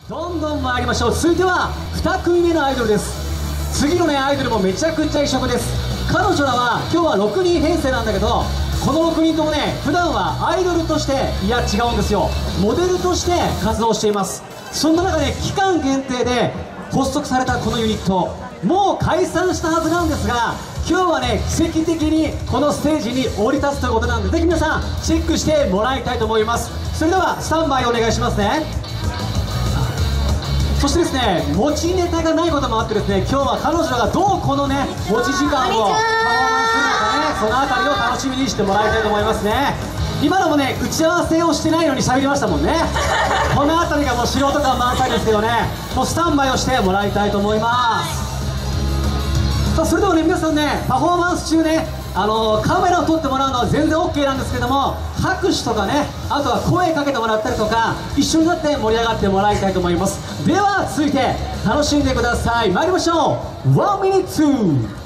どんどん参りましょう。続いては2組目のアイドルです。次のねアイドルもめちゃくちゃ異色です。彼女らは今日は6人編成なんだけど、この6人ともね普段はアイドルとして、いや違うんですよ、モデルとして活動しています。そんな中で期間限定で発足されたこのユニット、もう解散したはずなんですが、今日はね奇跡的にこのステージに降り立つということなんで、ぜひ皆さんチェックしてもらいたいと思います。それではスタンバイお願いしますね。そしてですね、持ちネタがないこともあってですね、今日は彼女らがどうこのね持ち時間をパフォーマンスするのかね、そのあたりを楽しみにしてもらいたいと思いますね。今のもね打ち合わせをしてないのに喋りましたもんね。このあたりがもう素人感満載ですけどね、もうスタンバイをしてもらいたいと思います。さあそれではね皆さんね、パフォーマンス中ねカメラを撮ってもらうのは全然 OK なんですけども、拍手とかね、あとは声かけてもらったりとか、一緒になって盛り上がってもらいたいと思います。では続いて楽しんでください。参りましょう。1 minute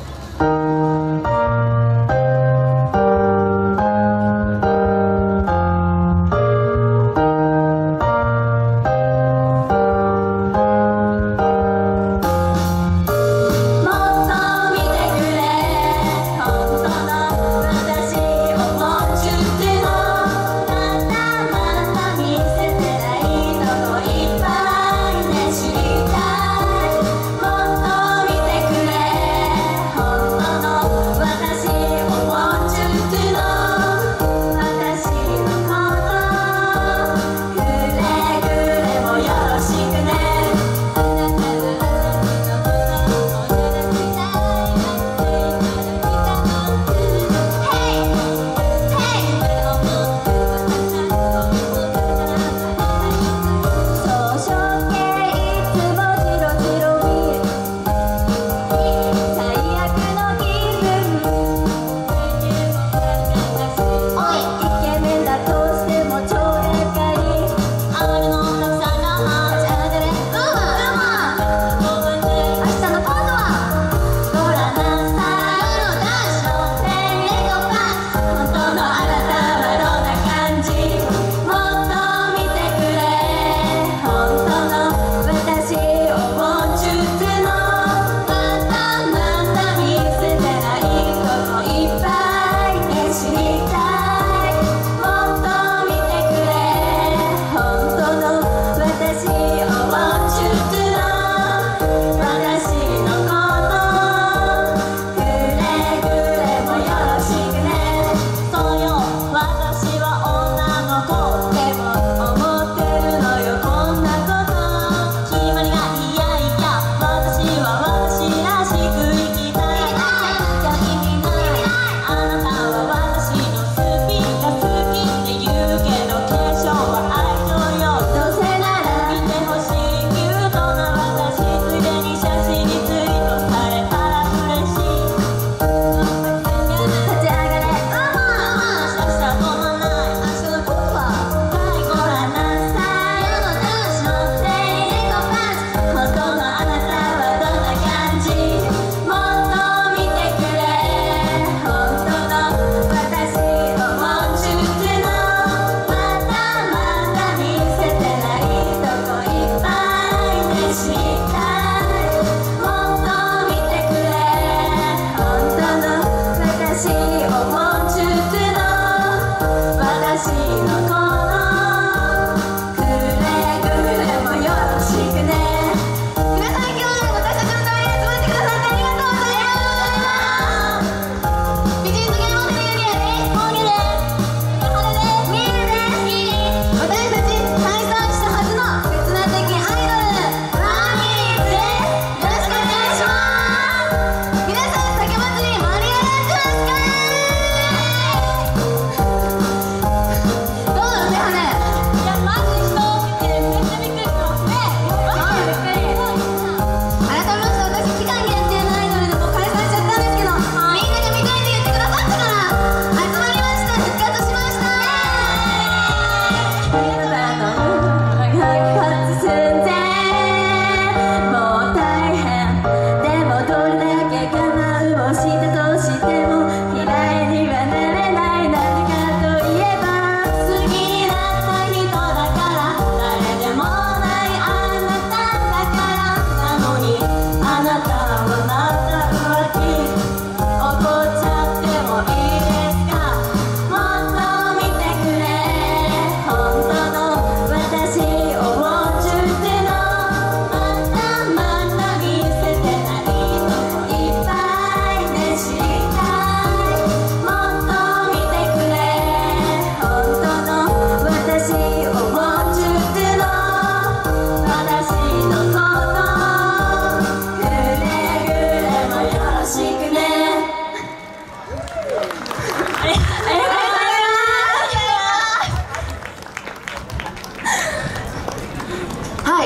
私 、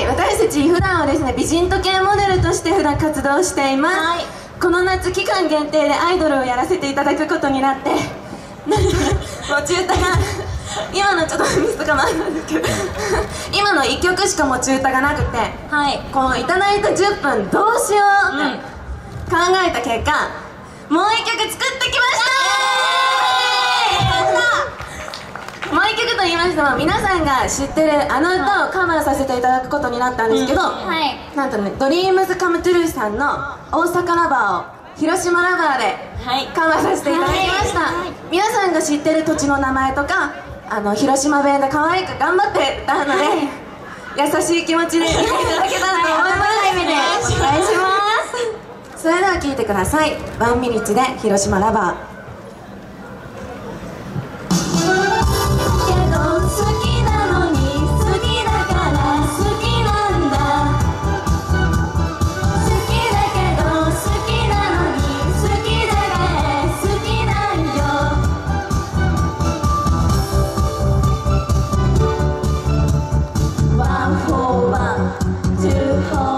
私たち普段はですね、美人時計モデルとして普段活動しています。はい、この夏期間限定でアイドルをやらせていただくことになってもう中歌が今のちょっとミスとかもあるんですけど今の1曲しか持ち歌がなくて、はい、このいただいた10分どうしようって考えた結果、もう1曲作ってきました。もう1曲と言いましても、皆さんが知ってるあの歌をカバーさせていただくことになったんですけど、なんとね、DreamsComeTrue さんの「大阪ラバー」を広島ラバーでカバーさせていただきました。皆さんが知ってる土地の名前とか広島弁で可愛く頑張って歌うので、優しい気持ちで聴いていただけたらと思います。お願いします。それでは聴いてください。ワンミニッツで広島ラバー。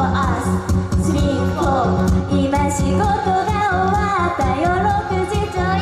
今仕事が終わったよ6時ちょい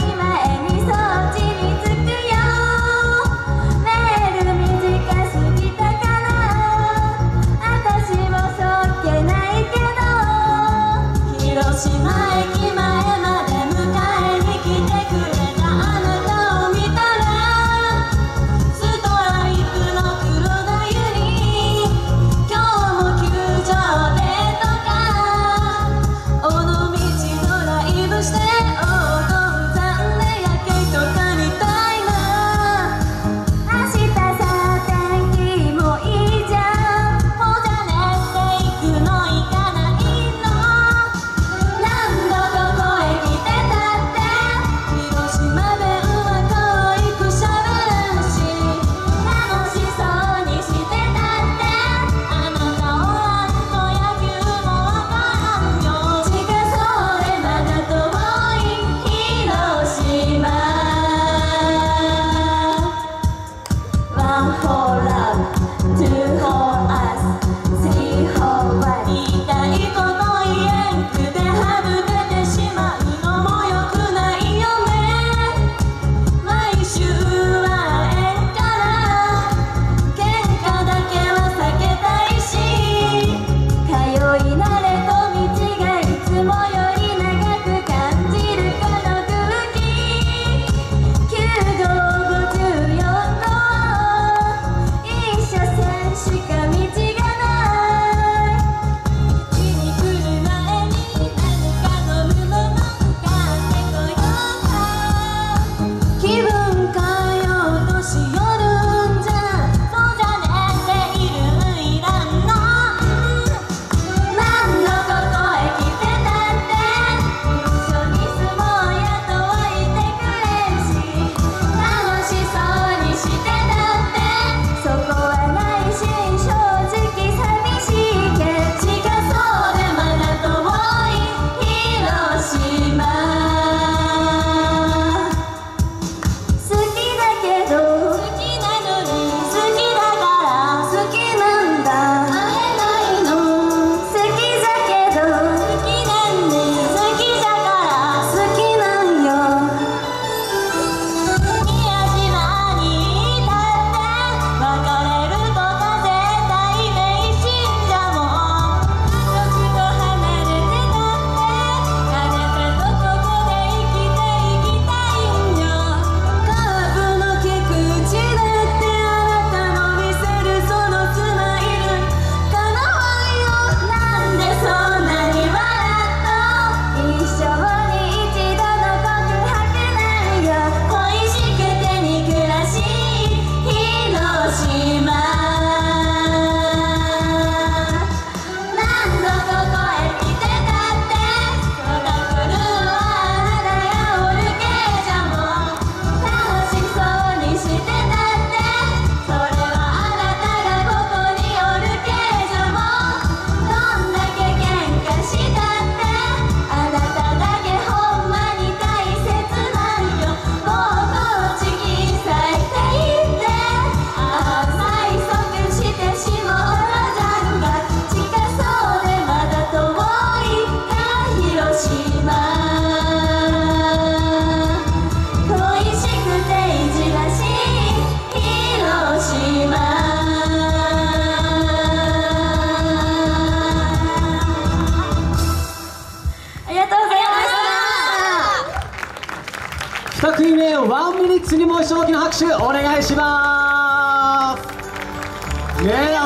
ワンミニッツにもう一度大きな拍手お願いします。ねえ、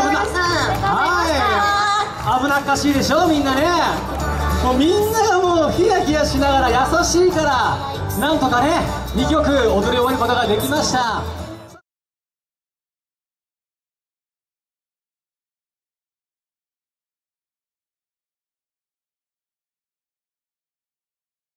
危なっかしいでしょみんなね。もうみんながもうヒヤヒヤしながら優しいからなんとかね2曲踊り終えることができました。